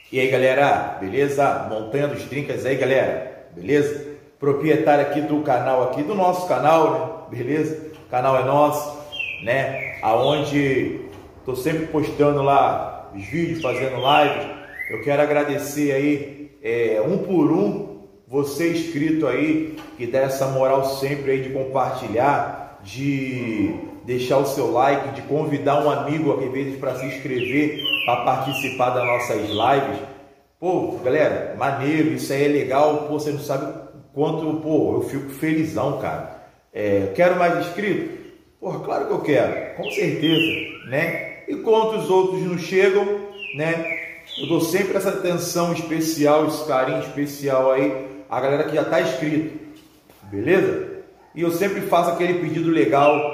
E aí galera, beleza? Montanha dos Trincas aí galera, beleza? Proprietário aqui do canal, aqui do nosso canal, né? Beleza? O canal é nosso, né? Aonde tô sempre postando lá os vídeos, fazendo lives. Eu quero agradecer aí, um por um, você inscrito aí, que dá essa moral sempre aí de compartilhar, de deixar o seu like, de convidar um amigo às vezes para se inscrever, para participar das nossas lives. Pô, galera, maneiro, isso aí é legal. Pô, você não sabe quanto, pô, eu fico felizão, cara. Quero mais inscritos? Pô, claro que eu quero, com certeza, né? Enquanto os outros não chegam, né? Eu dou sempre essa atenção especial, esse carinho especial aí, a galera que já está inscrito, beleza? E eu sempre faço aquele pedido legal.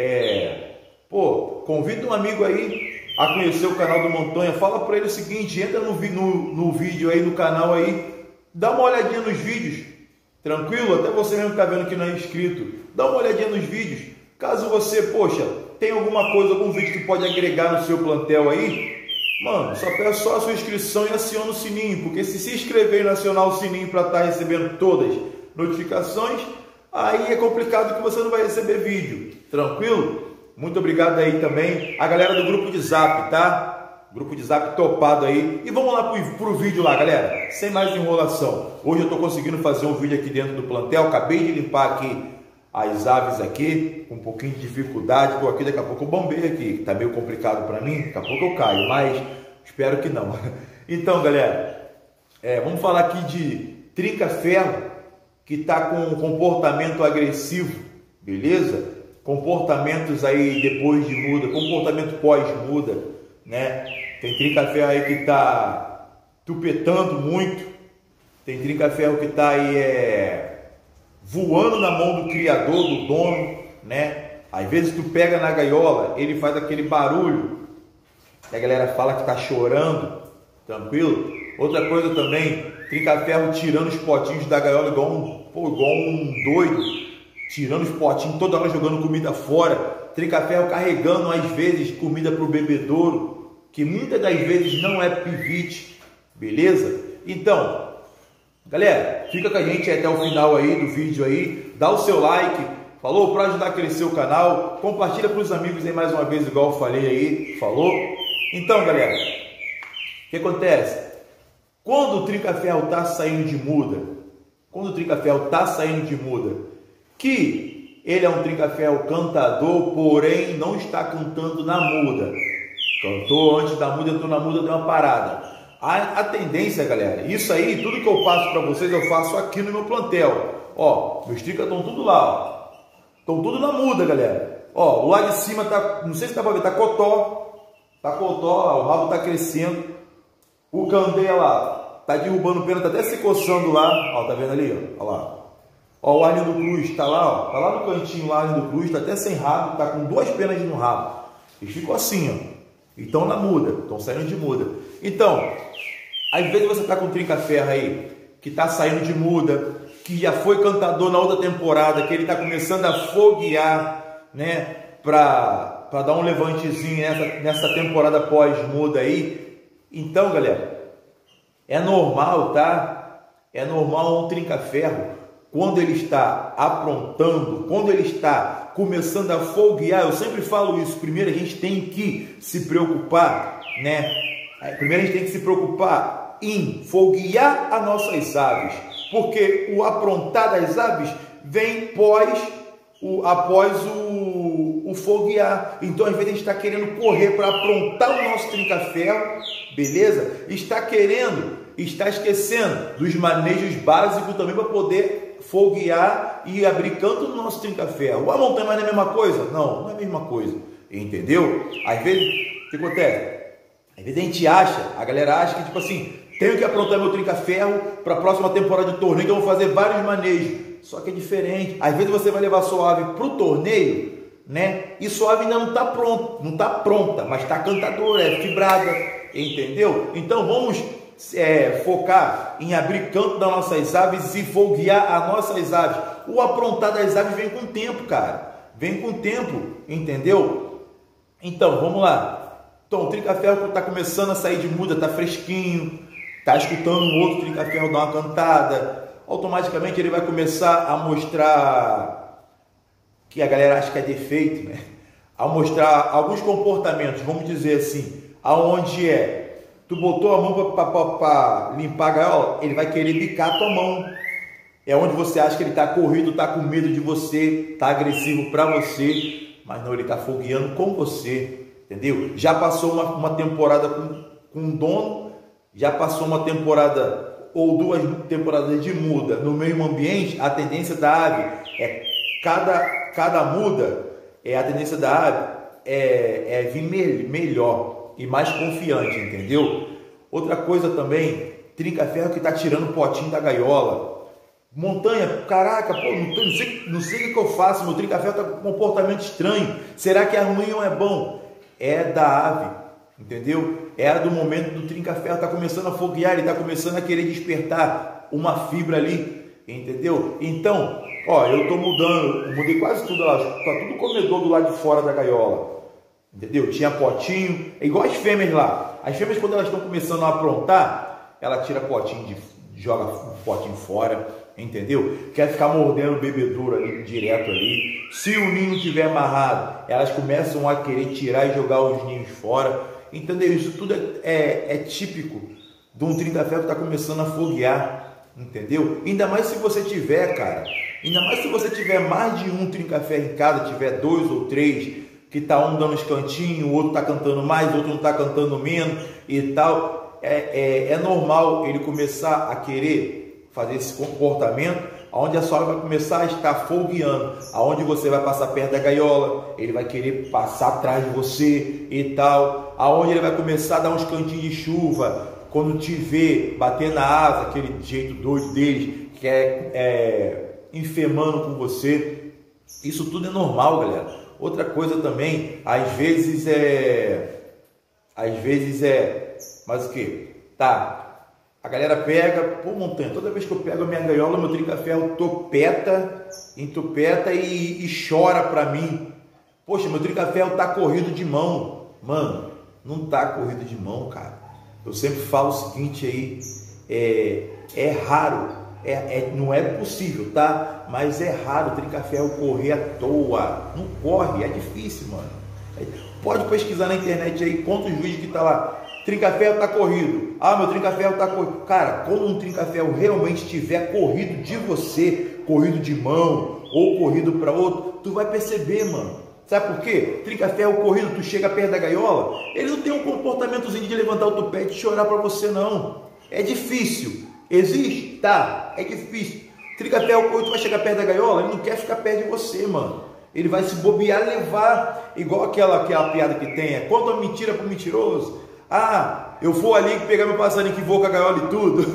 Pô, convida um amigo aí a conhecer o canal do Montanha, fala para ele o seguinte, entra no vídeo aí, no canal aí, dá uma olhadinha nos vídeos, tranquilo? Até você mesmo que tá vendo que não é inscrito, dá uma olhadinha nos vídeos, caso você, poxa, tem alguma coisa, algum vídeo que pode agregar no seu plantel aí, mano, só peça só a sua inscrição e aciona o sininho, porque se inscrever e não acionar o sininho para estar recebendo todas as notificações, aí é complicado que você não vai receber vídeo, tranquilo? Muito obrigado aí também a galera do grupo de Zap, tá? Grupo de Zap topado aí. E vamos lá pro vídeo lá, galera. Sem mais enrolação. Hoje eu tô conseguindo fazer um vídeo aqui dentro do plantel. Acabei de limpar aqui as aves aqui, com um pouquinho de dificuldade. Tô aqui, daqui a pouco eu bombei aqui. Tá meio complicado para mim, daqui a pouco eu caio, mas espero que não. Então, galera, vamos falar aqui de trinca-ferro que tá com um comportamento agressivo, beleza? Comportamentos aí depois de muda, comportamento pós-muda, né? Tem trinca-ferro aí que tá tupetando muito, tem trinca-ferro que tá aí voando na mão do criador, do dono, né? Às vezes tu pega na gaiola, ele faz aquele barulho, e a galera fala que tá chorando, tranquilo? Outra coisa também, trinca-ferro tirando os potinhos da gaiola igual um doido, tirando os potinhos, toda hora jogando comida fora, trinca-ferro carregando às vezes comida para o bebedouro, que muitas das vezes não é pivite, beleza? Então, galera, fica com a gente até o final aí do vídeo aí, dá o seu like, falou? Para ajudar a crescer o canal, compartilha para os amigos aí mais uma vez, igual eu falei aí, falou? Então, galera, o que acontece? Quando o trinca-ferro está saindo de muda, que ele é um trinca-ferro cantador, porém não está cantando na muda. Cantou antes da muda, entrou na muda, deu uma parada. A tendência, galera, isso aí, tudo que eu passo para vocês, eu faço aqui no meu plantel. Ó, meus trincas estão tudo lá, ó. Estão tudo na muda, galera. Ó, o lá de cima tá, não sei se dá para ver, tá cotó. Tá cotó, ó, o rabo tá crescendo. O candeia lá, tá derrubando pena, tá até se coçando lá. Ó, tá vendo ali, ó, ó lá. Ó, o Arlindo Cruz tá lá, ó, tá lá no cantinho lá, Arlindo Cruz, tá até sem rabo, tá com duas penas no rabo. Eles ficam assim, ó. Então na muda, estão saindo de muda. Então, às vezes você tá com trinca-ferro aí, que tá saindo de muda, que já foi cantador na outra temporada, que ele tá começando a foguear, né, pra dar um levantezinho nessa temporada pós-muda aí. Então, galera, é normal, tá? É normal um trinca-ferro, quando ele está aprontando, quando ele está começando a folguear, eu sempre falo isso, primeiro a gente tem que se preocupar, né? Primeiro a gente tem que se preocupar em folguear as nossas aves, porque o aprontar das aves vem após o folguear. Então às vezes a gente está querendo correr para aprontar o nosso trinca-ferro, beleza? Está esquecendo dos manejos básicos também para poder folguear e abrir canto no nosso trinca-ferro. A montanha não é a mesma coisa? Não, não é a mesma coisa. Entendeu? Às vezes, o que acontece? Às vezes a gente a galera acha que tipo assim, tenho que aprontar meu trinca-ferro para a próxima temporada de torneio, então eu vou fazer vários manejos. Só que é diferente. Às vezes você vai levar sua ave para o torneio, né? E sua ave ainda não está pronta, mas está cantadora, é fibrada, entendeu? Então vamos focar em abrir canto das nossas aves e folguear as nossas aves. O aprontar das aves vem com o tempo, cara. Vem com o tempo, entendeu? Então, vamos lá. Então, o trinca-ferro está começando a sair de muda, está fresquinho, está escutando um outro trinca-ferro dar uma cantada, automaticamente ele vai começar a mostrar, que a galera acha que é defeito, né? A mostrar alguns comportamentos, vamos dizer assim, aonde tu botou a mão para limpar a gaiola, ele vai querer bicar a tua mão. É onde você acha que ele está corrido, está com medo de você, está agressivo para você, mas não, ele está fogueando com você, entendeu? Já passou uma temporada com um dono, já passou uma temporada ou 2 temporadas de muda no mesmo ambiente, a tendência da ave é cada muda, a tendência da ave é vir melhor e mais confiante, entendeu? Outra coisa também, trinca-ferro que está tirando o potinho da gaiola. Montanha, caraca, pô, não sei o que eu faço, meu trinca-ferro está com um comportamento estranho, será que é ruim ou é bom? É da ave, entendeu? É do momento do trinca-ferro, está começando a foguear, ele está começando a querer despertar uma fibra ali, entendeu? Então, ó, eu estou mudei quase tudo lá, está tudo comedor do lado de fora da gaiola, entendeu? Tinha potinho, é igual as fêmeas lá, as fêmeas quando elas estão começando a aprontar, ela tira potinho, joga o potinho fora, entendeu? Quer ficar mordendo o bebedouro ali, direto ali. Se o ninho estiver amarrado, elas começam a querer tirar e jogar os ninhos fora, entendeu? Isso tudo é típico de um trinca-ferro que está começando a foguear, entendeu? Ainda mais se você tiver, cara, ainda mais se você tiver mais de um trinca-ferro em casa, tiver 2 ou 3, que tá um dando os cantinhos, o outro tá cantando mais, o outro não tá cantando menos e tal, é normal ele começar a querer fazer esse comportamento, onde a sogra vai começar a estar folgueando, aonde você vai passar perto da gaiola, ele vai querer passar atrás de você e tal, aonde ele vai começar a dar uns cantinhos de chuva, quando te vê bater na asa, aquele jeito doido deles, que infamando com você. Isso tudo é normal, galera. Outra coisa também, às vezes mas o que? Tá, a galera pega, pô, Montanha, toda vez que eu pego a minha gaiola, meu trinca-ferro entupeta e chora pra mim. Poxa, meu trinca-ferro tá corrido de mão. Mano, não tá corrido de mão, cara. Eu sempre falo o seguinte aí, é raro, não é possível, tá? Mas é raro o trinca-ferro correr à toa. Não corre, é difícil, mano. Pode pesquisar na internet aí quantos vídeos que tá lá. Trinca-ferro está corrido. Ah, meu trinca-ferro está corrido. Cara, quando um trinca-ferro realmente tiver corrido de você, corrido de mão ou corrido para outro, tu vai perceber, mano. Sabe por quê? Trinca-ferro corrido, tu chega perto da gaiola, ele não tem um comportamentozinho de levantar o tupete e chorar para você, não. É difícil. Existe? Tá. É difícil. Trinca-ferro corrido, tu vai chegar perto da gaiola, ele não quer ficar perto de você, mano. Ele vai se bobear, levar, igual aquela piada que tem, conta mentira pro mentiroso. Ah, eu vou ali pegar meu passarinho que voa com a gaiola e tudo,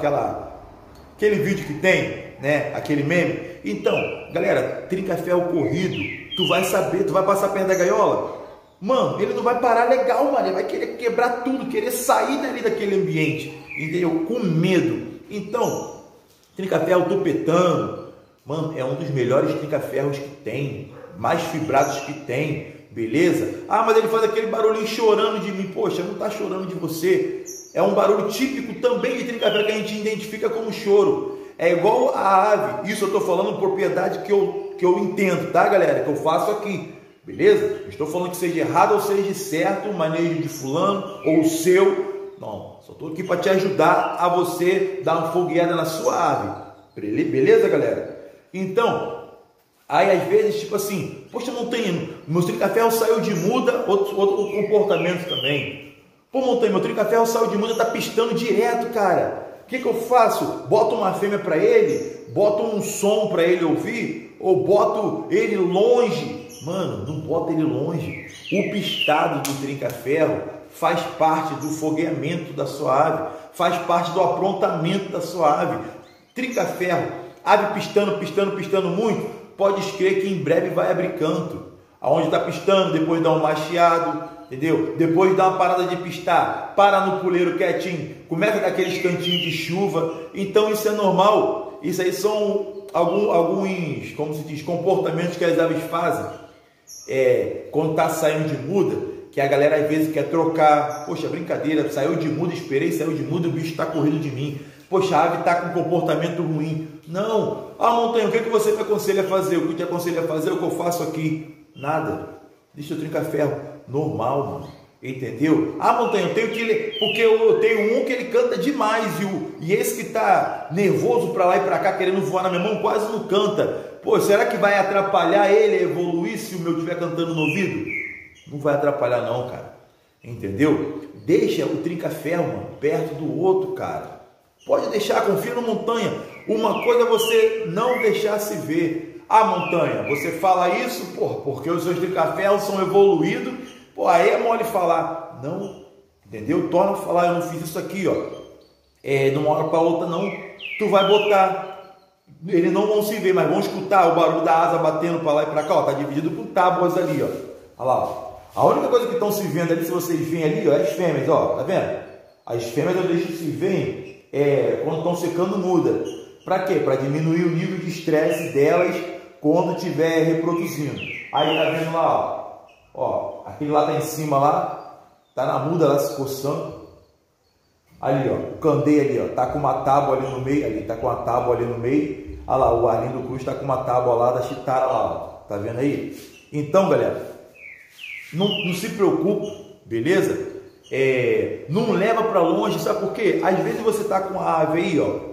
aquele vídeo que tem, né, aquele meme. Então, galera, trinca-ferro corrido, tu vai saber, tu vai passar perto da gaiola, mano, ele não vai parar legal, mano, ele vai querer quebrar tudo, querer sair dali daquele ambiente, entendeu? Com medo. Então, trinca-ferro tupetando, mano, é um dos melhores trinca-ferros que tem, mais fibrados que tem. Beleza? Ah, mas ele faz aquele barulhinho chorando de mim. Poxa, não está chorando de você. É um barulho típico também de trinca-ferro que a gente identifica como choro. É igual a ave. Isso eu estou falando propriedade que eu entendo, tá, galera? Que eu faço aqui. Beleza? Não estou falando que seja errado ou seja certo o manejo de fulano ou o seu. Não, só estou aqui para te ajudar a você dar uma fogueada na sua ave. Beleza, galera? Então, aí às vezes, tipo assim, poxa, Montanha, meu trinca-ferro saiu de muda, outro comportamento também. Pô, Montanha, meu trinca-ferro saiu de muda, tá pistando direto, cara. O que eu faço? Boto uma fêmea para ele? Boto um som para ele ouvir? Ou boto ele longe? Mano, não bota ele longe. O pistado do trinca-ferro faz parte do fogueamento da sua ave, faz parte do aprontamento da sua ave. Trinca-ferro, ave pistando muito, pode crer que em breve vai abrir canto. Aonde está pistando, depois dá um macheado, entendeu? Depois dá uma parada de pistar, para no puleiro quietinho, começa a dar aqueles cantinhos de chuva. Então isso é normal. Isso aí são alguns, como se diz, comportamentos que as aves fazem. Quando está saindo de muda, Que a galera às vezes quer trocar. Poxa, brincadeira, saiu de muda, esperei, saiu de muda, o bicho está correndo de mim. Poxa, a ave está com comportamento ruim. Não. Ah, Montanha, o que você me aconselha a fazer? O que eu te aconselho a fazer é o que eu faço aqui. Nada. Deixa eu trincar ferro. Normal, mano. Entendeu? Ah, Montanha, eu tenho que ler, porque eu tenho um que ele canta demais e esse que tá nervoso para lá e para cá, querendo voar na minha mão, quase não canta. Pô, será que vai atrapalhar ele a evoluir se o meu estiver cantando no ouvido? Não vai atrapalhar não, cara. Entendeu? Deixa o trinca-ferro, mano, perto do outro, cara. Pode deixar, confia no Montanha. Uma coisa é você não deixar se ver. Ah, Montanha, você fala isso, pô, porque os seus trinca-ferros são evoluídos. Pô, aí é mole falar. Não, entendeu? Torna a falar, eu não fiz isso aqui, ó. De uma hora para outra não. Tu vai botar. Eles não vão se ver, mas vão escutar o barulho da asa batendo para lá e para cá, ó. Tá dividido por tábuas ali, ó. Olha lá, ó. A única coisa que estão se vendo ali, se vocês veem ali, ó, é as fêmeas, ó. Tá vendo? As fêmeas eu deixo se verem quando estão secando muda. Para quê? Para diminuir o nível de estresse delas quando estiver reproduzindo. Aí tá vendo lá, ó, aquele lá tá em cima lá, tá na muda lá se coçando. Ali, ó, o candeia ali, ó, tá com uma tábua ali no meio, ali, tá com uma tábua ali no meio. Olha lá, o Arlindo Cruz tá com uma tábua lá da chitara lá, ó. Tá vendo aí? Então, galera, não se preocupe, beleza? Não leva para longe, sabe por quê? Às vezes você tá com a ave aí, ó,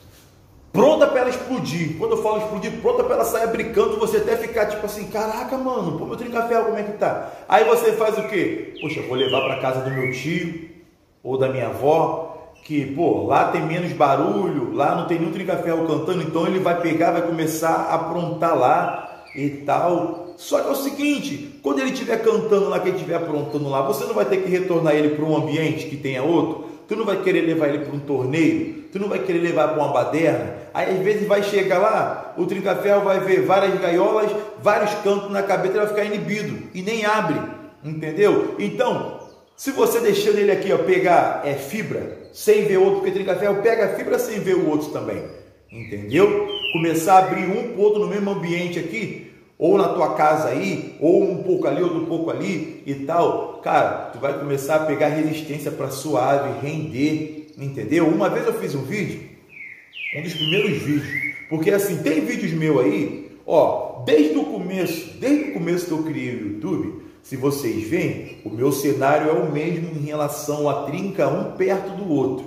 pronta para ela explodir. Quando eu falo explodir, pronta para ela sair brincando, você até ficar tipo assim, caraca, mano, pô, meu trinca-ferro, como é que tá? Aí você faz o quê? Poxa, eu vou levar para casa do meu tio ou da minha avó, que, pô, lá tem menos barulho, lá não tem nenhum trinca-ferro cantando, então ele vai pegar, vai começar a aprontar lá e tal. Só que é o seguinte, quando ele estiver cantando lá, que ele estiver aprontando lá, você não vai ter que retornar ele para um ambiente que tenha outro. Tu não vai querer levar ele para um torneio, tu não vai querer levar para uma baderna. Aí às vezes vai chegar lá, o trinca-ferro vai ver várias gaiolas, vários cantos na cabeça, ele vai ficar inibido e nem abre, entendeu? Então, se você deixando ele aqui, ó, pegar fibra sem ver outro, porque trinca-ferro pega fibra sem ver o outro também, entendeu? Começar a abrir um pro outro no mesmo ambiente aqui, ou na tua casa aí, ou um pouco ali, outro pouco ali e tal, cara, tu vai começar a pegar resistência para sua ave render, entendeu? Uma vez eu fiz um vídeo, um dos primeiros vídeos, porque assim, tem vídeos meus aí, ó, desde o começo que eu criei o YouTube, se vocês veem, o meu cenário é o mesmo em relação a trinca um perto do outro.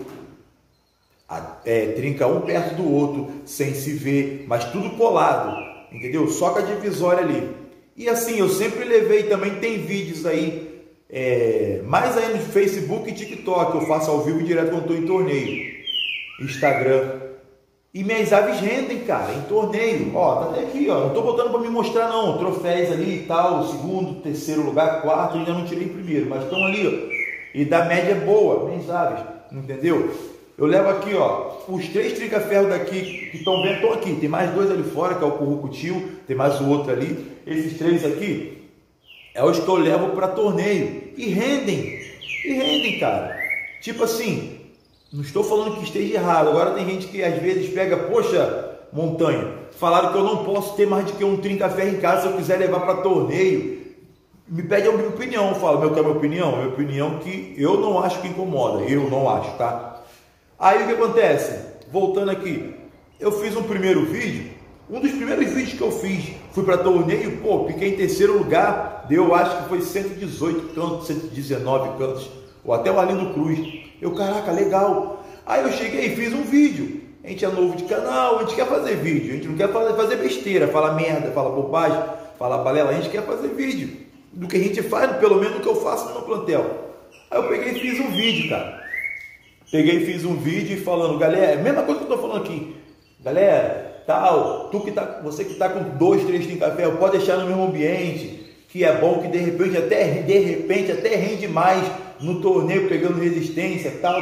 Trinca um perto do outro, sem se ver, mas tudo colado. Entendeu? Só com a divisória ali. E assim, eu sempre levei também, tem vídeos aí, mais aí no Facebook e TikTok, eu faço ao vivo direto quando estou em torneio. Instagram. E minhas aves rendem, cara, em torneio. Ó, tá até aqui, ó. Não tô botando para me mostrar, não. Troféus ali e tal, segundo, terceiro lugar, quarto, ainda não tirei primeiro, mas estão ali, ó. E da média boa, minhas aves, entendeu? Eu levo aqui, ó, os 3 trinca-ferro daqui que estão vendo, estão aqui. Tem mais 2 ali fora, que é o currucutil, tem mais o outro ali. Esses 3 aqui é os que eu levo para torneio. E rendem, cara. Tipo assim, não estou falando que esteja errado. Agora tem gente que às vezes pega, poxa, Montanha, falaram que eu não posso ter mais de que um trinca-ferro em casa se eu quiser levar para torneio. Me pede a minha opinião. Eu falo, quer minha opinião? Minha opinião que eu não acho que incomoda. Eu não acho, tá? Aí o que acontece? Voltando aqui, eu fiz um primeiro vídeo, um dos primeiros vídeos que eu fiz, fui para torneio, pô, fiquei em terceiro lugar, deu, acho que foi 118 cantos, 119 cantos, ou até o Arlindo Cruz. Eu, caraca, legal. Aí eu cheguei e fiz um vídeo. A gente é novo de canal, a gente quer fazer vídeo, a gente não quer fazer besteira, falar merda, falar bobagem, falar balela, a gente quer fazer vídeo do que a gente faz, pelo menos do que eu faço no meu plantel. Aí eu peguei e fiz um vídeo, cara. Peguei e fiz um vídeo falando, galera, mesma coisa que eu tô falando aqui, galera, tal, você que tá com 2, 3 trinca-ferro, pode deixar no mesmo ambiente, que é bom, que de repente até rende mais no torneio, pegando resistência, tal.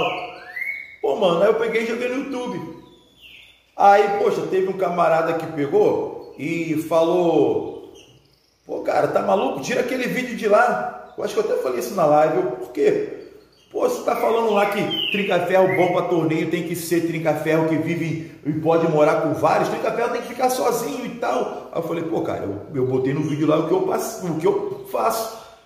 Pô, mano, aí eu peguei e joguei no YouTube. Aí, poxa, teve um camarada que pegou e falou, pô, cara, tá maluco? Tira aquele vídeo de lá. Eu acho que eu até falei isso na live, por quê? Pô, você tá falando lá que trinca-ferro bom para torneio tem que ser trinca-ferro que vive e pode morar com vários, trinca-ferro tem que ficar sozinho e tal. Aí eu falei, pô, cara, eu botei no vídeo lá o que eu faço.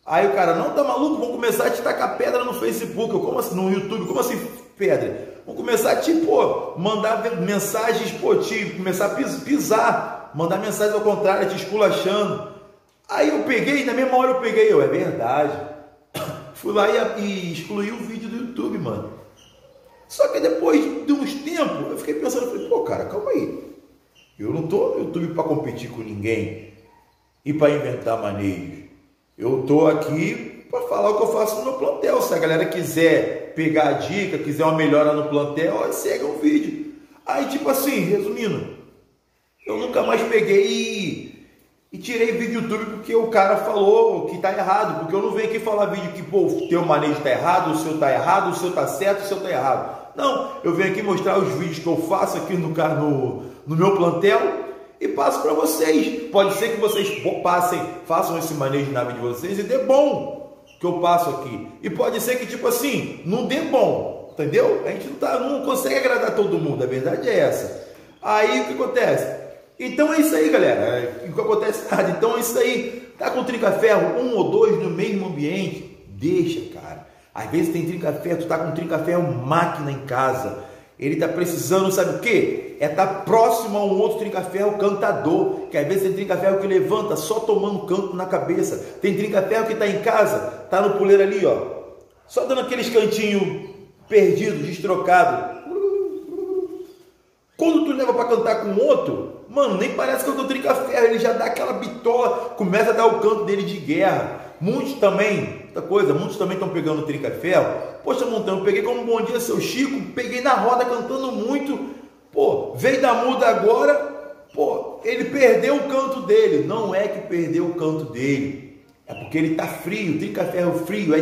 Aí o cara, não, tá maluco? Vamos começar a te tacar pedra no Facebook, como assim, no YouTube, como assim pedra? Vamos começar a te, mandar mensagens, começar a pisar, mandar mensagens ao contrário, te esculachando. Aí eu peguei, na mesma hora é verdade. Fui lá e excluí o vídeo do YouTube, mano. Só que depois de uns tempos, eu fiquei pensando, falei, cara, calma aí. Eu não tô no YouTube para competir com ninguém e para inventar maneiras. Eu tô aqui para falar o que eu faço no meu plantel. Se a galera quiser pegar a dica, quiser uma melhora no plantel, segue o vídeo. Aí, tipo assim, resumindo, eu nunca mais peguei e tirei vídeo do YouTube porque o cara falou que tá errado. Porque eu não venho aqui falar vídeo que, o teu manejo tá errado, o seu tá errado, o seu tá certo, o seu tá errado. Não, eu venho aqui mostrar os vídeos que eu faço aqui no meu plantel e passo para vocês. Pode ser que vocês façam esse manejo na vida de vocês e dê bom que eu passo aqui. E pode ser que, tipo assim, não dê bom, entendeu? A gente não consegue agradar todo mundo, a verdade é essa. Aí o que acontece? Então é isso aí, galera. O que acontece nada. Então é isso aí. Tá com trinca-ferro, 1 ou 2 no mesmo ambiente? Deixa, cara. Às vezes tem trinca-ferro, tu tá com trinca-ferro máquina em casa. Ele tá precisando, sabe o quê? É estar próximo a um outro trinca-ferro cantador. Que às vezes tem trinca-ferro que levanta só tomando canto na cabeça. Tem trinca-ferro que tá em casa, tá no puleiro ali, ó, só dando aqueles cantinhos perdidos, destrocados. Quando tu leva para cantar com outro, mano, nem parece que eu tô trinca-ferro. Ele já dá aquela bitola, começa a dar o canto dele de guerra. Muitos também estão pegando trinca-ferro. Poxa, Montanha, eu peguei como Bom Dia Seu Chico, peguei na roda cantando muito. Veio da muda agora, ele perdeu o canto dele. Não é que perdeu o canto dele, é porque ele tá frio, trinca-ferro frio,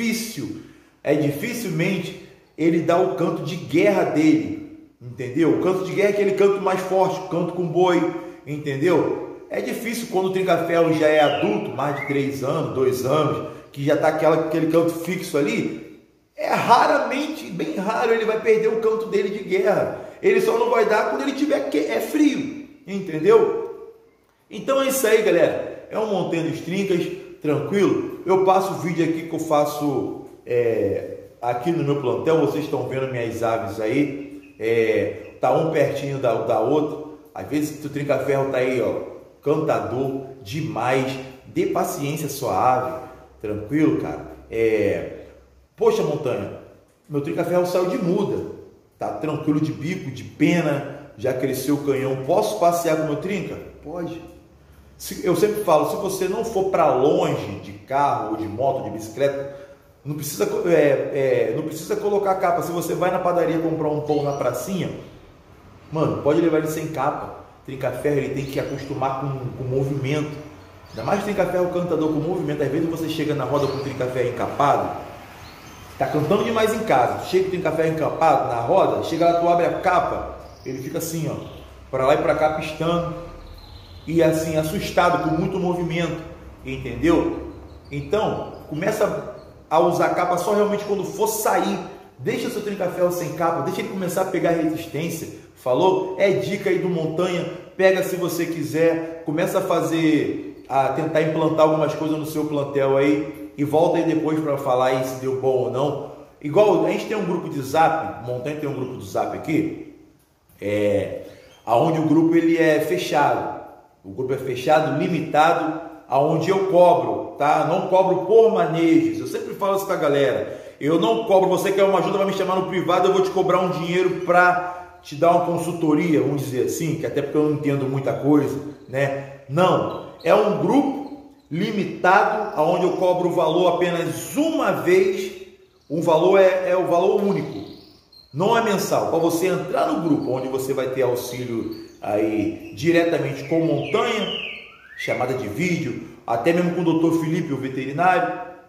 dificilmente ele dá o canto de guerra dele, entendeu? O canto de guerra é aquele canto mais forte, canto com boi, entendeu? É difícil quando o trinca-ferro já é adulto, mais de 3 anos, 2 anos, que já está aquele canto fixo ali. É raramente, bem raro, ele vai perder o canto dele de guerra. Ele só não vai dar quando ele tiver frio, entendeu? Então é isso aí, galera. É um Montanha dos Trincas, tranquilo. Eu passo o vídeo aqui que eu faço aqui no meu plantel. Vocês estão vendo minhas aves aí. Tá um pertinho da outra. Às vezes o trinca-ferro tá aí, ó, cantador demais. Dê paciência à sua ave, tranquilo, cara. Poxa, Montanha, meu trinca-ferro saiu de muda, tá tranquilo de bico, de pena, já cresceu o canhão. Posso passear com o meu trinca? Pode. Eu sempre falo, se você não for para longe de carro ou de moto, de bicicleta, não precisa colocar capa. Se você vai na padaria comprar um pão na pracinha, mano, pode levar ele sem capa. Trinca-ferro, ele tem que acostumar com o movimento. Ainda mais trinca-ferro cantador com movimento. Às vezes você chega na roda com o trinca-ferro encapado, tá cantando demais em casa, chega o trinca-ferro encapado na roda, chega lá, tu abre a capa, ele fica assim, ó, para lá e para cá pistando, e assim, assustado, com muito movimento, entendeu? Então, começa a usar a capa só realmente quando for sair. Deixa seu trinca-ferro sem capa, deixa ele começar a pegar resistência. Falou? É dica aí do Montanha. Pega se você quiser, começa a tentar implantar algumas coisas no seu plantel aí e volta aí depois para falar aí se deu bom ou não. Igual a gente tem um grupo de Zap, Montanha tem um grupo de Zap aqui, aonde o grupo ele é fechado. O grupo é fechado, limitado, aonde eu cobro, tá? Não cobro por manejos. Eu sempre falo isso pra galera. Eu não cobro, você quer uma ajuda, vai me chamar no privado, eu vou te cobrar um dinheiro para te dar uma consultoria, vamos dizer assim, que até porque eu não entendo muita coisa, né? Não, é um grupo limitado, aonde eu cobro o valor apenas uma vez. O valor é o valor único, não é mensal. Para você entrar no grupo, onde você vai ter auxílio aí diretamente com Montanha, chamada de vídeo, até mesmo com o Dr. Felipe, o veterinário,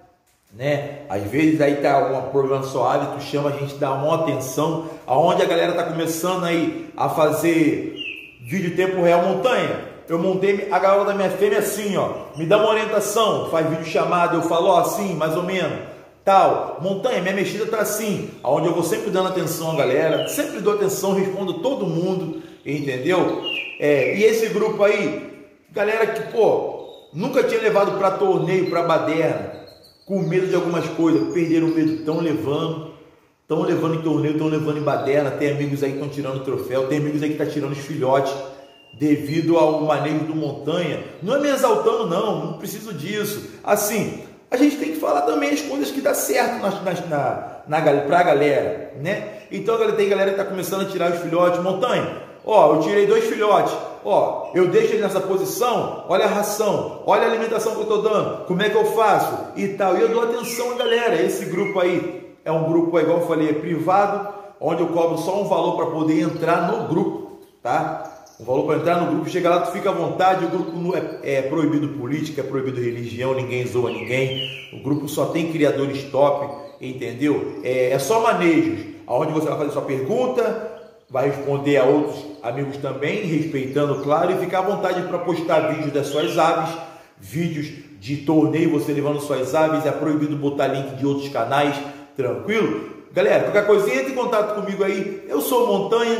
né? Às vezes aí tá um programa suave, tu chama, a gente dá uma atenção, aonde a galera tá começando aí a fazer vídeo tempo real. Montanha, eu montei a gaiola da minha fêmea assim, ó, me dá uma orientação, faz vídeo chamado, eu falo, ó, assim, mais ou menos, tal. Montanha, minha mexida tá assim, aonde eu vou sempre dando atenção à galera, sempre dou atenção, respondo todo mundo, entendeu? E esse grupo aí, galera que, nunca tinha levado para torneio, para baderna, com medo de algumas coisas, perderam o medo, estão levando em torneio, estão levando em baderna. Tem amigos aí que estão tirando troféu, tem amigos aí que estão tirando os filhotes devido ao manejo do Montanha. Não é me exaltando, não preciso disso. Assim, a gente tem que falar também as coisas que dá certo para a galera, né? Então tem galera que está começando a tirar os filhotes. Montanha, ó, eu tirei 2 filhotes, ó, eu deixo ele nessa posição, olha a ração, olha a alimentação que eu estou dando, como é que eu faço e tal. E eu dou atenção à galera. Esse grupo aí é um grupo, igual eu falei, é privado, onde eu cobro só um valor para poder entrar no grupo, tá? Um valor para entrar no grupo, chega lá, tu fica à vontade. O grupo não é proibido política, é proibido religião, ninguém zoa ninguém. O grupo só tem criadores top, entendeu? É só manejos, onde você vai fazer sua pergunta, vai responder a outros amigos também, respeitando, claro, e ficar à vontade para postar vídeos das suas aves, vídeos de torneio, você levando suas aves. É proibido botar link de outros canais, tranquilo? Galera, qualquer coisinha, entre em contato comigo aí. Eu sou o Montanha,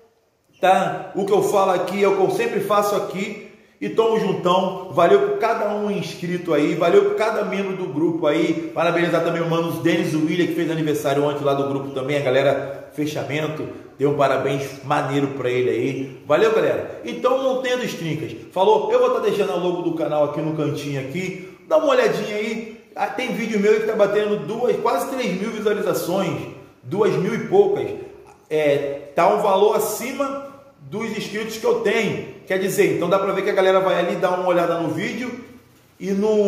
tá? O que eu falo aqui é o que eu sempre faço aqui. E tamo juntão. Valeu por cada um inscrito aí, valeu por cada membro do grupo aí. Parabenizar também o mano Denis William, que fez aniversário ontem lá do grupo também. A galera, fechamento, deu um parabéns maneiro pra ele aí. Valeu, galera. Então, Montanha dos Trincas falou. Eu vou estar deixando a logo do canal aqui no cantinho aqui. Dá uma olhadinha aí. Tem vídeo meu que tá batendo quase 3 mil visualizações, 2.000 e poucas. Tá um valor acima dos inscritos que eu tenho. Quer dizer, então dá para ver que a galera vai ali dar uma olhada no vídeo e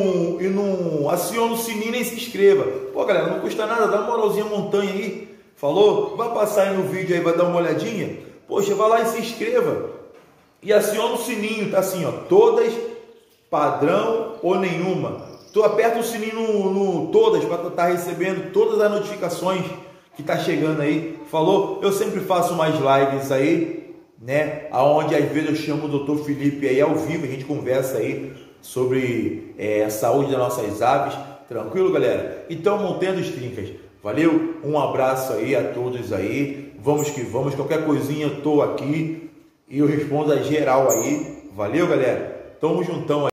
não aciona o sininho nem se inscreva. Pô, galera, não custa nada, dá uma moralzinha Montanha aí. Falou? Vai passar aí no vídeo aí, vai dar uma olhadinha. Poxa, vai lá e se inscreva. E aciona o sininho, tá assim, ó, todas, padrão ou nenhuma. Tu aperta o sininho no todas para estar recebendo todas as notificações que tá chegando aí. Falou? Eu sempre faço mais lives aí, né? Aonde às vezes eu chamo o Dr. Felipe aí ao vivo, a gente conversa aí sobre a saúde das nossas aves. Tranquilo, galera? Então, Montanha dos Trincas, valeu? Um abraço aí a todos aí. Vamos que vamos. Qualquer coisinha eu tô aqui e eu respondo a geral aí. Valeu, galera? Tamo juntão aí.